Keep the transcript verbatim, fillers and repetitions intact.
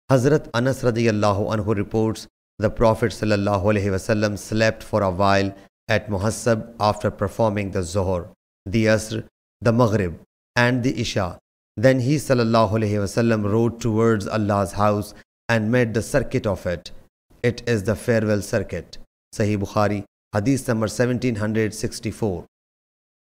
Hazrat Anas radiyallahu anhu reports, the Prophet sallallahu alaihi wasallam slept for a while at Muhassab after performing the Zuhr, the Asr, the Maghrib and the Isha. Then he sallallahu alaihi wasallam rode towards Allah's house and made the circuit of it. It is the farewell circuit. Sahih Bukhari, Hadith number seventeen sixty-four.